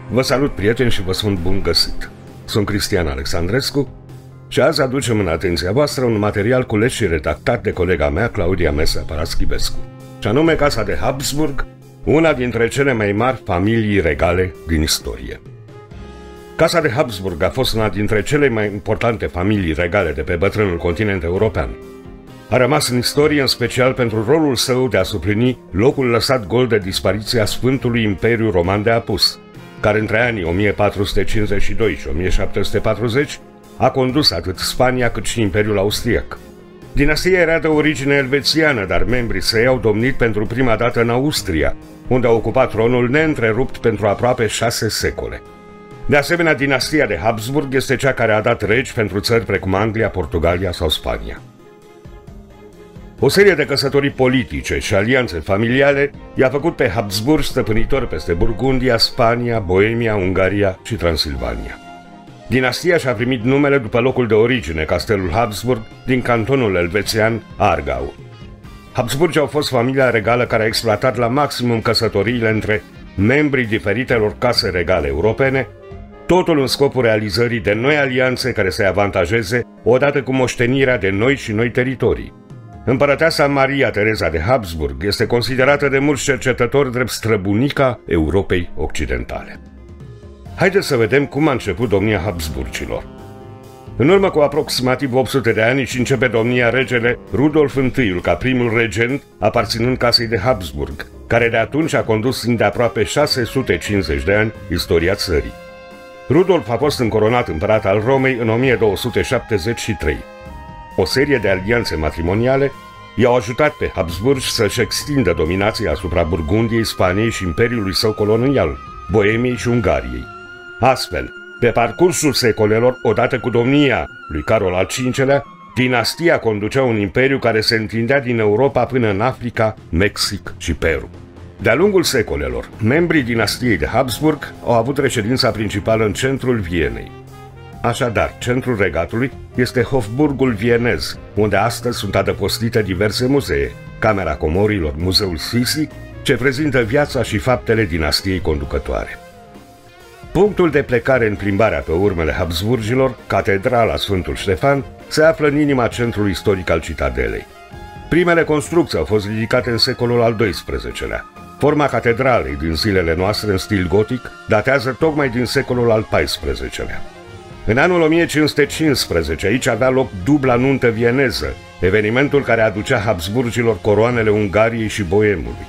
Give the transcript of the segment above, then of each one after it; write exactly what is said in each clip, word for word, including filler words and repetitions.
Vă salut, prieteni, și vă spun bun găsit! Sunt Cristian Alexandrescu și azi aducem în atenția voastră un material cules și redactat de colega mea, Claudia Mesa Paraschivescu, și anume Casa de Habsburg, una dintre cele mai mari familii regale din istorie. Casa de Habsburg a fost una dintre cele mai importante familii regale de pe bătrânul continent european. A rămas în istorie în special pentru rolul său de a suplini locul lăsat gol de dispariția Sfântului Imperiu Roman de Apus, care între anii o mie patru sute cincizeci și doi și o mie șapte sute patruzeci a condus atât Spania cât și Imperiul Austriac. Dinastia era de origine elvețiană, dar membrii săi au domnit pentru prima dată în Austria, unde a ocupat tronul neîntrerupt pentru aproape șase secole. De asemenea, dinastia de Habsburg este cea care a dat regi pentru țări precum Anglia, Portugalia sau Spania. O serie de căsătorii politice și alianțe familiale i-a făcut pe Habsburg stăpânitori peste Burgundia, Spania, Boemia, Ungaria și Transilvania. Dinastia și-a primit numele după locul de origine, castelul Habsburg, din cantonul elvețian Aargau. Habsburgi au fost familia regală care a exploatat la maximum căsătoriile între membrii diferitelor case regale europene, totul în scopul realizării de noi alianțe care să-i avantajeze odată cu moștenirea de noi și noi teritorii. Împărăteasa Maria Tereza de Habsburg este considerată de mulți cercetători drept străbunica Europei Occidentale. Haideți să vedem cum a început domnia Habsburgilor. În urmă cu aproximativ opt sute de ani și începe domnia regele Rudolf I ca primul regent aparținând casei de Habsburg, care de atunci a condus timp de aproape șase sute cincizeci de ani istoria țării. Rudolf a fost încoronat împărat al Romei în o mie două sute șaptezeci și trei. O serie de alianțe matrimoniale i-au ajutat pe Habsburgi să-și extindă dominația asupra Burgundiei, Spaniei și imperiului său colonial, Boemiei și Ungariei. Astfel, pe parcursul secolelor, odată cu domnia lui Carol al cincilea, dinastia conducea un imperiu care se întindea din Europa până în Africa, Mexic și Peru. De-a lungul secolelor, membrii dinastiei de Habsburg au avut reședința principală în centrul Vienei. Așadar, centrul regatului este Hofburgul vienez, unde astăzi sunt adăpostite diverse muzee, Camera Comorilor, Muzeul Sisi, ce prezintă viața și faptele dinastiei conducătoare. Punctul de plecare în plimbarea pe urmele Habsburgilor, Catedrala Sfântul Ștefan, se află în inima centrului istoric al citadelei. Primele construcții au fost ridicate în secolul al doisprezecelea. Forma catedralei din zilele noastre în stil gotic datează tocmai din secolul al paisprezecelea. În anul o mie cinci sute cincisprezece aici avea loc dubla nuntă vieneză, evenimentul care aducea Habsburgilor coroanele Ungariei și Boemului.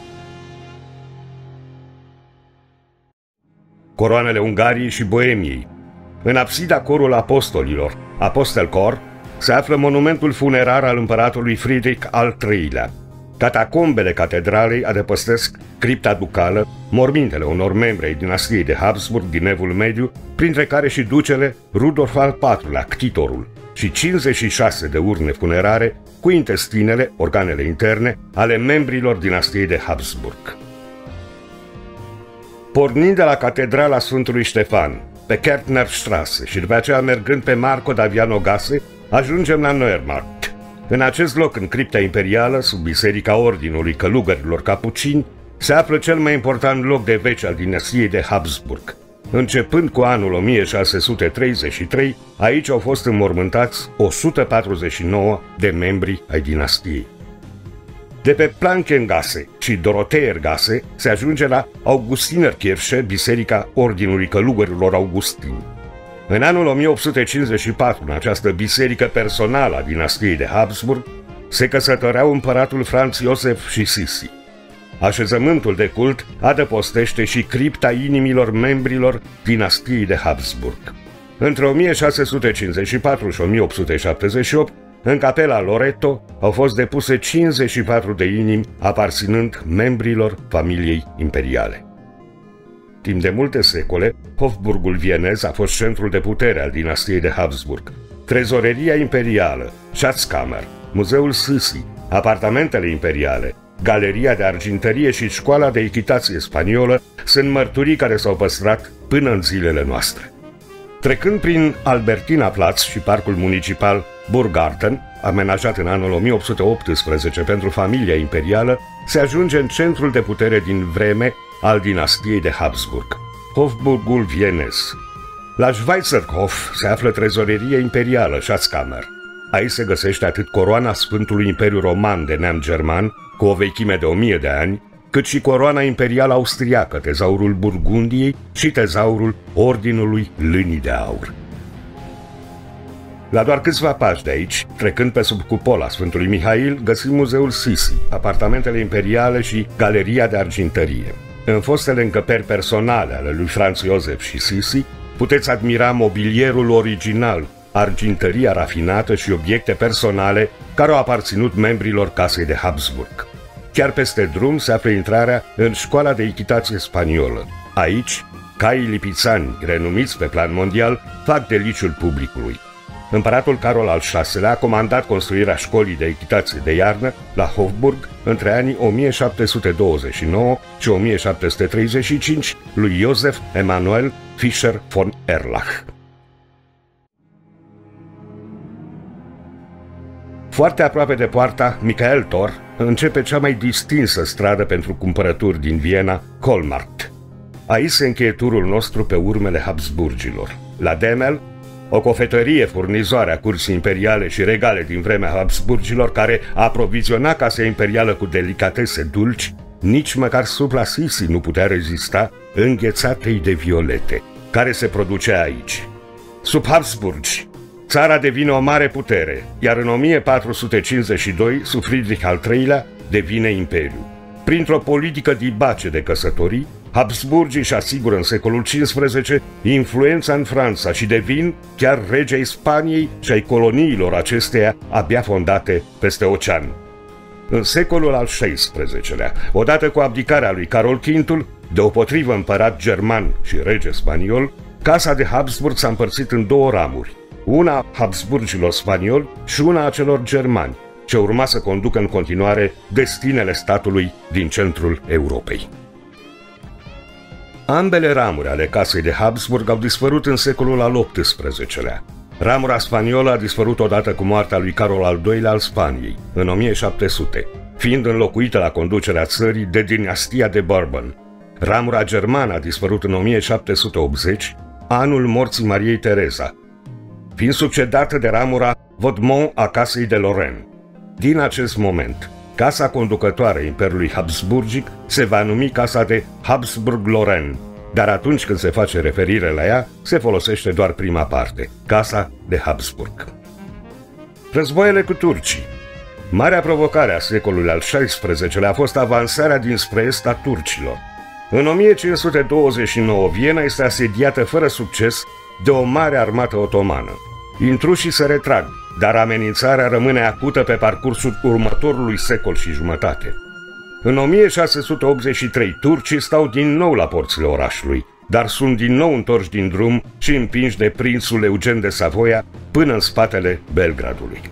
Coroanele Ungariei și Boemiei. În absida corul apostolilor, Apostelchor, se află monumentul funerar al împăratului Friedrich al treilea. Catacombele catedralei adăpostesc cripta ducală, mormintele unor membri ai dinastiei de Habsburg din Evul Mediu, printre care și ducele Rudolf al patrulea, Ctitorul, și cincizeci și șase de urne funerare cu intestinele, organele interne, ale membrilor dinastiei de Habsburg. Pornind de la Catedrala Sfântului Ștefan, pe Kärntnerstraße și după aceea mergând pe Marco Daviano Gasse, ajungem la Neumarkt. În acest loc, în cripta imperială, sub Biserica Ordinului Călugărilor Capucini, se află cel mai important loc de veci al dinastiei de Habsburg. Începând cu anul o mie șase sute treizeci și trei, aici au fost înmormântați o sută patruzeci și nouă de membri ai dinastiei. De pe Plankengasse și Dorotheergasse se ajunge la Augustinerkirche, Biserica Ordinului Călugărilor Augustini. În anul o mie opt sute cincizeci și patru, în această biserică personală a dinastiei de Habsburg, se căsătoreau împăratul Franz Josef și Sisi. Așezământul de cult adăpostește și cripta inimilor membrilor dinastiei de Habsburg. Între o mie șase sute cincizeci și patru și o mie opt sute șaptezeci și opt, în capela Loreto au fost depuse cincizeci și patru de inimi aparținând membrilor familiei imperiale. Timp de multe secole, Hofburgul vienez a fost centrul de putere al dinastiei de Habsburg. Trezoreria imperială, Schatzkammer, Muzeul Sisi, apartamentele imperiale, Galeria de argintărie și școala de echitație spaniolă sunt mărturii care s-au păstrat până în zilele noastre. Trecând prin Albertinaplatz și parcul municipal Burggarten, amenajat în anul o mie opt sute optsprezece pentru familia imperială, se ajunge în centrul de putere din vreme al dinastiei de Habsburg. Hofburgul vienez. La Schweizerhof se află trezoreria imperială, Schatzkammer. Aici se găsește atât coroana Sfântului Imperiu Roman de neam german, cu o vechime de o mie de ani, cât și coroana imperială austriacă, tezaurul Burgundiei și tezaurul Ordinului Lânii de Aur. La doar câțiva pași de aici, trecând pe sub cupola Sfântului Mihail, găsim muzeul Sisi, apartamentele imperiale și galeria de argintărie. În fostele încăperi personale ale lui Franz Josef și Sisi, puteți admira mobilierul original, argintăria rafinată și obiecte personale care au aparținut membrilor casei de Habsburg. Chiar peste drum se află intrarea în școala de echitație spaniolă. Aici, caii lipițani, renumiți pe plan mondial, fac deliciul publicului. Împăratul Carol al șaselea a comandat construirea școlii de echitație de iarnă la Hofburg între anii o mie șapte sute douăzeci și nouă și o mie șapte sute treizeci și cinci lui Josef Emanuel Fischer von Erlach. Foarte aproape de poarta Michael-Tor începe cea mai distinsă stradă pentru cumpărături din Viena, Kohlmarkt. Aici se încheie turul nostru pe urmele Habsburgilor. La Demel, o cofetărie furnizoare a cursii imperiale și regale din vremea Habsburgilor, care aproviziona casa imperială cu delicatese dulci, nici măcar Supra Sisi nu putea rezista înghețatei de violete, care se producea aici. Sub Habsburgi, țara devine o mare putere, iar în o mie patru sute cincizeci și doi, sub Friedrich al treilea, devine imperiu. Printr-o politică dibace de căsătorii, Habsburgii își asigură în secolul cincisprezece influența în Franța și devin chiar regi ai Spaniei și ai coloniilor acesteia abia fondate peste ocean. În secolul al șaisprezecelea, odată cu abdicarea lui Carol cinci, deopotrivă împărat german și rege spaniol, casa de Habsburg s-a împărțit în două ramuri, una a Habsburgilor spanioli și una a celor germani, ce urma să conducă în continuare destinele statului din centrul Europei. Ambele ramuri ale casei de Habsburg au dispărut în secolul al optsprezecelea. Ramura spaniolă a dispărut odată cu moartea lui Carol al doilea al Spaniei, în o mie șapte sute, fiind înlocuită la conducerea țării de dinastia de Bourbon. Ramura germană a dispărut în o mie șapte sute optzeci, anul morții Mariei Tereza, fiind succedată de ramura Vaudemont a casei de Lorraine. Din acest moment, casa conducătoare Imperiului Habsburgic se va numi casa de Habsburg-Lorraine, dar atunci când se face referire la ea, se folosește doar prima parte, casa de Habsburg. Războaiele cu turcii. Marea provocare a secolului al șaisprezecelea a fost avansarea dinspre est a turcilor. În o mie cinci sute douăzeci și nouă, Viena este asediată fără succes de o mare armată otomană. Intrușii se retrag, dar amenințarea rămâne acută pe parcursul următorului secol și jumătate. În o mie șase sute optzeci și trei, turcii stau din nou la porțile orașului, dar sunt din nou întorși din drum și împinși de prințul Eugen de Savoia până în spatele Belgradului.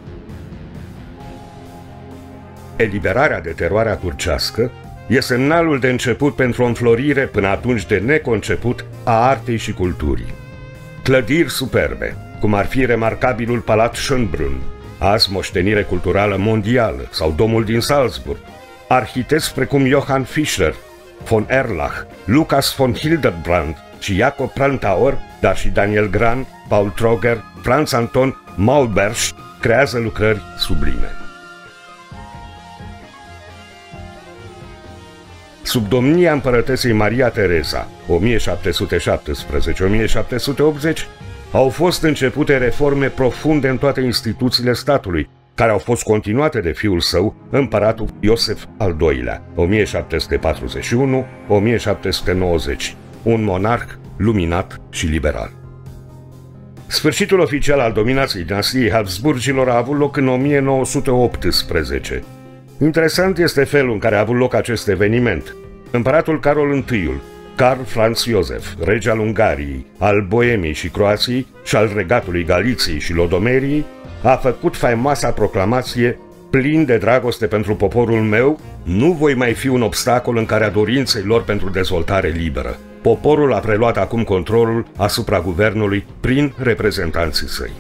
Eliberarea de teroarea turcească e semnalul de început pentru o înflorire până atunci de neconceput a artei și culturii. Clădiri superbe, cum ar fi remarcabilul Palat Schönbrunn, azi moștenire culturală mondială, sau Domul din Salzburg, arhitecți precum Johann Fischer, von Erlach, Lucas von Hildebrand și Jacob Prantauer, dar și Daniel Gran, Paul Troger, Franz Anton Maulbersch creează lucrări sublime. Sub domnia împărătesei Maria Tereza, o mie șapte sute șaptesprezece - o mie șapte sute optzeci, au fost începute reforme profunde în toate instituțiile statului, care au fost continuate de fiul său, împăratul Iosef al doilea, o mie șapte sute patruzeci și unu - o mie șapte sute nouăzeci, un monarh luminat și liberal. Sfârșitul oficial al dominației dinastiei Habsburgilor a avut loc în o mie nouă sute optsprezece. Interesant este felul în care a avut loc acest eveniment. Împăratul Carol întâi, Carl Franz Josef, rege al Ungariei, al Boemiei și Croației și al regatului Galiției și Lodomeriei, a făcut faimoasa proclamație: plin de dragoste pentru poporul meu, nu voi mai fi un obstacol în calea dorinței lor pentru dezvoltare liberă. Poporul a preluat acum controlul asupra guvernului prin reprezentanții săi.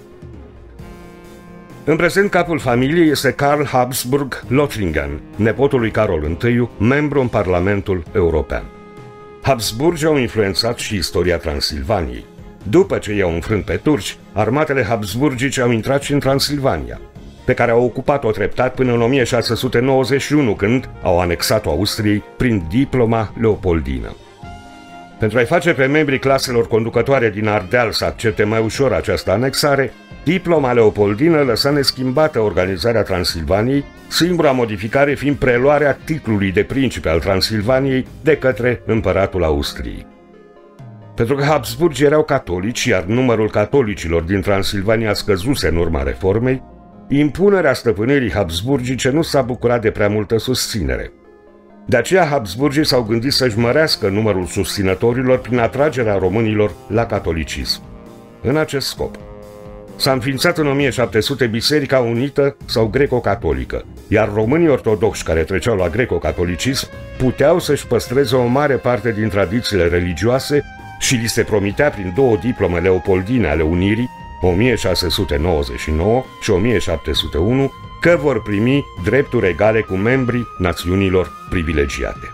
În prezent, capul familiei este Karl Habsburg Lothringen, nepotul lui Carol întâi, membru în Parlamentul European. Habsburgi au influențat și istoria Transilvaniei. După ce i-au înfrânt pe turci, armatele habsburgice au intrat și în Transilvania, pe care au ocupat-o treptat până în o mie șase sute nouăzeci și unu, când au anexat-o Austriei prin diploma leopoldină. Pentru a-i face pe membrii claselor conducătoare din Ardeal să accepte mai ușor această anexare, diploma leopoldină lăsa neschimbată organizarea Transilvaniei, singura modificare fiind preluarea titlului de principe al Transilvaniei de către împăratul Austriei. Pentru că Habsburgi erau catolici, iar numărul catolicilor din Transilvania scăzuse în urma reformei, impunerea stăpânirii habsburgice nu s-a bucurat de prea multă susținere. De aceea Habsburgii s-au gândit să-și mărească numărul susținătorilor prin atragerea românilor la catolicism. În acest scop s-a înființat în o mie șapte sute Biserica Unită sau Greco-Catolică, iar românii ortodoxi care treceau la greco-catolicism puteau să-și păstreze o mare parte din tradițiile religioase și li se promitea prin două diplome leopoldine ale Unirii, o mie șase sute nouăzeci și nouă și o mie șapte sute unu, că vor primi drepturi egale cu membrii națiunilor privilegiate.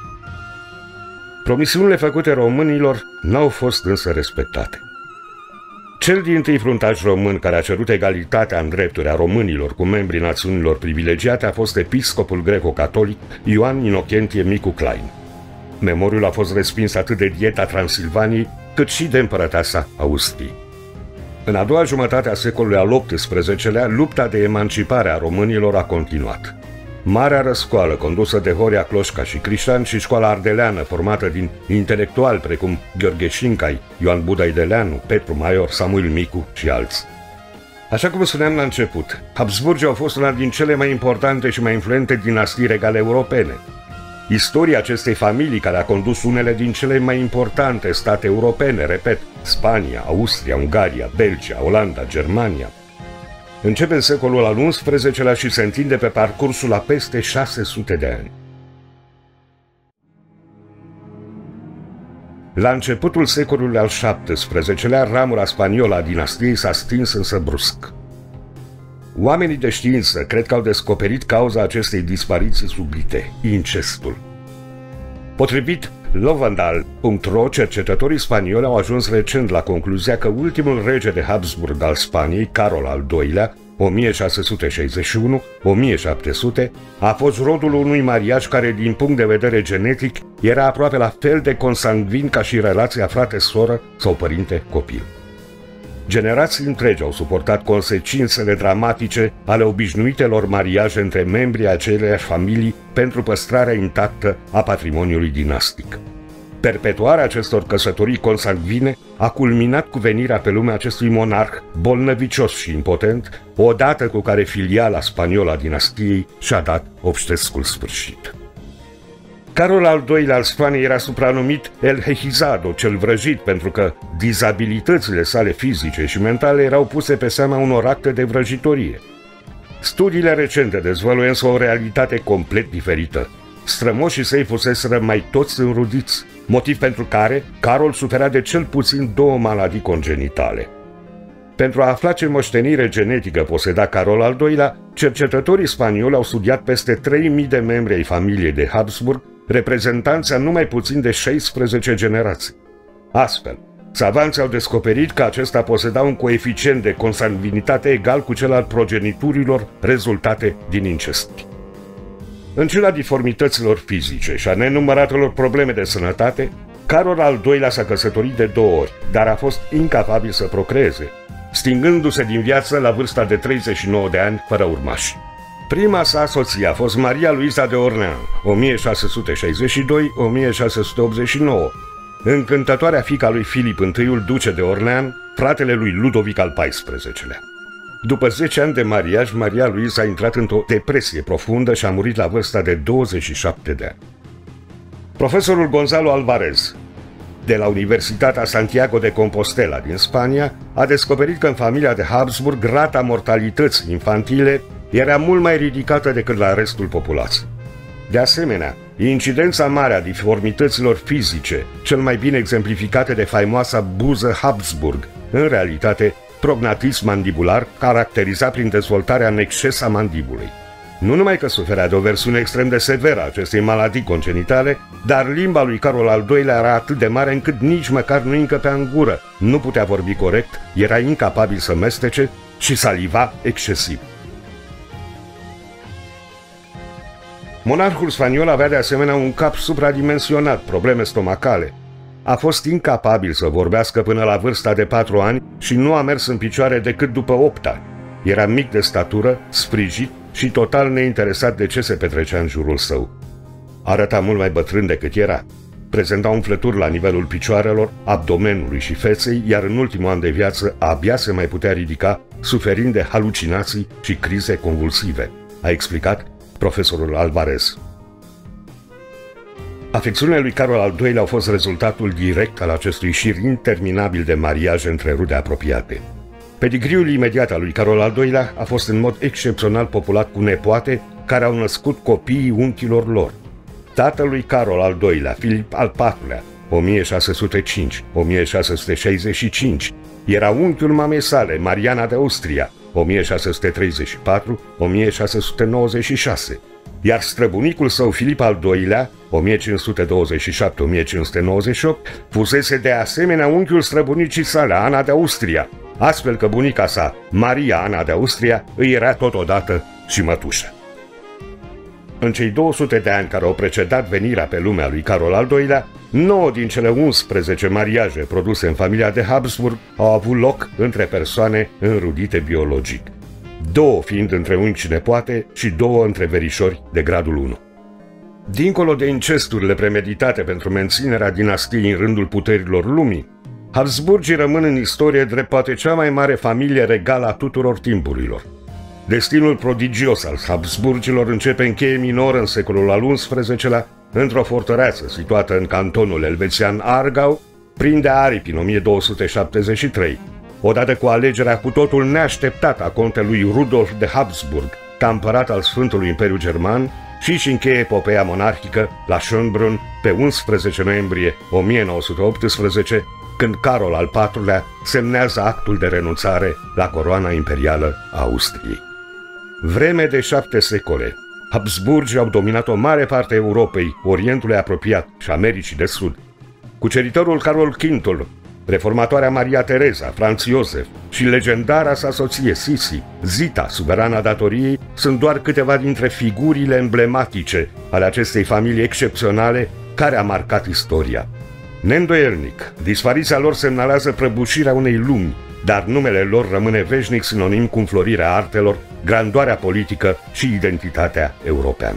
Promisiunile făcute românilor n-au fost însă respectate. Cel dintâi fruntaș român care a cerut egalitatea în drepturi a românilor cu membrii națiunilor privilegiate a fost episcopul greco-catolic Ioan Inocentie Micu Klein. Memoriul a fost respins atât de Dieta Transilvaniei, cât și de împărăteasa Austriei. În a doua jumătate a secolului al optsprezecelea, lupta de emancipare a românilor a continuat. Marea răscoală condusă de Horia Cloșca și Crișan și școala ardeleană formată din intelectuali precum Gheorghe Șincai, Ioan Budaideleanu, Petru Maior, Samuil Micu și alții. Așa cum spuneam la început, Habsburgii au fost una din cele mai importante și mai influente dinastii regale europene. Istoria acestei familii, care a condus unele din cele mai importante state europene, repet, Spania, Austria, Ungaria, Belgia, Olanda, Germania, începe în secolul al unsprezecelea și se întinde pe parcursul a peste șase sute de ani. La începutul secolului al șaptesprezecelea, ramura spaniolă a dinastiei s-a stins însă brusc. Oamenii de știință cred că au descoperit cauza acestei dispariții subite, incestul. Potrivit Lovendal punct ro, cercetătorii spanioli au ajuns recent la concluzia că ultimul rege de Habsburg al Spaniei, Carol al doilea, o mie șase sute șaizeci și unu - o mie șapte sute, a fost rodul unui mariaj care, din punct de vedere genetic, era aproape la fel de consanguin ca și relația frate-soră sau părinte-copil. Generații întregi au suportat consecințele dramatice ale obișnuitelor mariaje între membrii aceleiași familii pentru păstrarea intactă a patrimoniului dinastic. Perpetuarea acestor căsătorii consanguine a culminat cu venirea pe lume acestui monarh bolnăvicios și impotent, odată cu care filiala spaniolă a dinastiei și-a dat obștescul sfârșit. Carol al doilea al Spaniei era supranumit El Hejizado, cel vrăjit, pentru că dizabilitățile sale fizice și mentale erau puse pe seama unor acte de vrăjitorie. Studiile recente dezvăluie însă o realitate complet diferită. Strămoșii săi fuseseră mai toți înrudiți, motiv pentru care Carol suferea de cel puțin două maladii congenitale. Pentru a afla ce moștenire genetică poseda Carol al doilea, cercetătorii spanioli au studiat peste trei mii de membri ai familiei de Habsburg, reprezentanți a numai puțin de șaisprezece generații. Astfel, savanții au descoperit că acesta poseda un coeficient de consanguinitate egal cu cel al progeniturilor rezultate din incest. În ciuda diformităților fizice și a nenumăratelor probleme de sănătate, Carol al doilea s-a căsătorit de două ori, dar a fost incapabil să procreeze, stingându-se din viață la vârsta de treizeci și nouă de ani fără urmași. Prima sa soție a fost Maria Luisa de Orleans, o mie șase sute șaizeci și doi - o mie șase sute optzeci și nouă, încântătoarea fiica lui Filip întâiul duce de Orleans, fratele lui Ludovic al paisprezecelea. După zece ani de mariaj, Maria Luisa a intrat într-o depresie profundă și a murit la vârsta de douăzeci și șapte de ani. Profesorul Gonzalo Alvarez, de la Universitatea Santiago de Compostela din Spania, a descoperit că în familia de Habsburg rata mortalității infantile era mult mai ridicată decât la restul populației. De asemenea, incidența mare a diformităților fizice, cel mai bine exemplificate de faimoasa buză Habsburg, în realitate prognatism mandibular, caracterizat prin dezvoltarea în exces a mandibulei. Nu numai că suferea de o versiune extrem de severă a acestei maladii congenitale, dar limba lui Carol al doilea era atât de mare încât nici măcar nu încăpea în gură, nu putea vorbi corect, era incapabil să mestece și saliva excesiv. Monarhul spaniol avea de asemenea un cap supradimensionat, probleme stomacale. A fost incapabil să vorbească până la vârsta de patru ani și nu a mers în picioare decât după opt ani. Era mic de statură, sfrigit și total neinteresat de ce se petrecea în jurul său. Arăta mult mai bătrân decât era. Prezenta umflături la nivelul picioarelor, abdomenului și feței, iar în ultimul an de viață abia se mai putea ridica, suferind de halucinații și crize convulsive, a explicat profesorul Alvarez. Afecțiunile lui Carol al doilea au fost rezultatul direct al acestui șir interminabil de mariaje între rude apropiate. Pedigriul imediat al lui Carol al doilea a fost în mod excepțional populat cu nepoate care au născut copiii unchilor lor. Tatălui Carol al doilea, Filip al patrulea, o mie șase sute cinci - o mie șase sute șaizeci și cinci, era unchiul mamei sale, Mariana de Austria, o mie șase sute treizeci și patru - o mie șase sute nouăzeci și șase, iar străbunicul său Filip al doilea, o mie cinci sute douăzeci și șapte - o mie cinci sute nouăzeci și opt, fusese de asemenea unchiul străbunicii sale, Ana de Austria, astfel că bunica sa, Maria Ana de Austria, îi era totodată și mătușă. În cei două sute de ani care au precedat venirea pe lumea lui Carol al doilea, nouă din cele unsprezece mariaje produse în familia de Habsburg au avut loc între persoane înrudite biologic, două fiind între unchi și nepoate și două între verișori de gradul unu. Dincolo de incesturile premeditate pentru menținerea dinastiei în rândul puterilor lumii, Habsburgii rămân în istorie drept poate cea mai mare familie regală a tuturor timpurilor. Destinul prodigios al Habsburgilor începe în cheie minoră în secolul al unsprezecelea, într-o fortăreață situată în cantonul elvețian Aargau, prinde aripi în o mie două sute șaptezeci și trei, odată cu alegerea cu totul neașteptată a contelui Rudolf de Habsburg ca împărat al Sfântului Imperiu German și își încheie epopeea monarhică la Schönbrunn pe unsprezece noiembrie o mie nouă sute optsprezece, când Carol al patrulea semnează actul de renunțare la coroana imperială a Austriei. Vreme de șapte secole, Habsburgii au dominat o mare parte a Europei, Orientului apropiat și Americii de Sud. Cuceritorul Carol cinci, reformatoarea Maria Tereza, Franz Josef și legendara sa soție Sisi, Zita, suverana datoriei, sunt doar câteva dintre figurile emblematice ale acestei familii excepționale care a marcat istoria. Neîndoielnic, dispariția lor semnalează prăbușirea unei lumi, dar numele lor rămâne veșnic sinonim cu înflorirea artelor, grandoarea politică și identitatea europeană.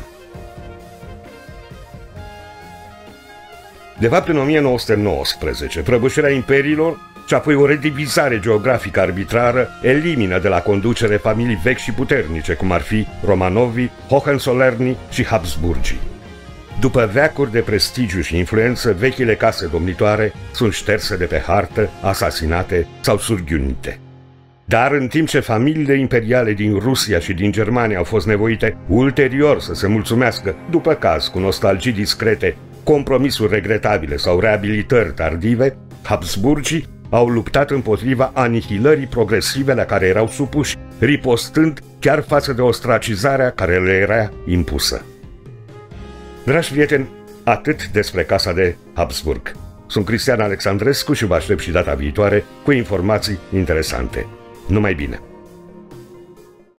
De fapt, în o mie nouă sute nouăsprezece, prăbușirea imperiilor și apoi o redivizare geografică arbitrară elimină de la conducere familii vechi și puternice, cum ar fi Romanovi, Hohenzollernii și Habsburgii. După veacuri de prestigiu și influență, vechile case domnitoare sunt șterse de pe hartă, asasinate sau surghiunite. Dar în timp ce familiile imperiale din Rusia și din Germania au fost nevoite ulterior să se mulțumească, după caz cu nostalgii discrete, compromisuri regretabile sau reabilitări tardive, Habsburgii au luptat împotriva anihilării progresive la care erau supuși, ripostând chiar față de ostracizarea care le era impusă. Dragi prieteni, atât despre Casa de Habsburg. Sunt Cristian Alexandrescu și vă aștept și data viitoare cu informații interesante. Numai bine!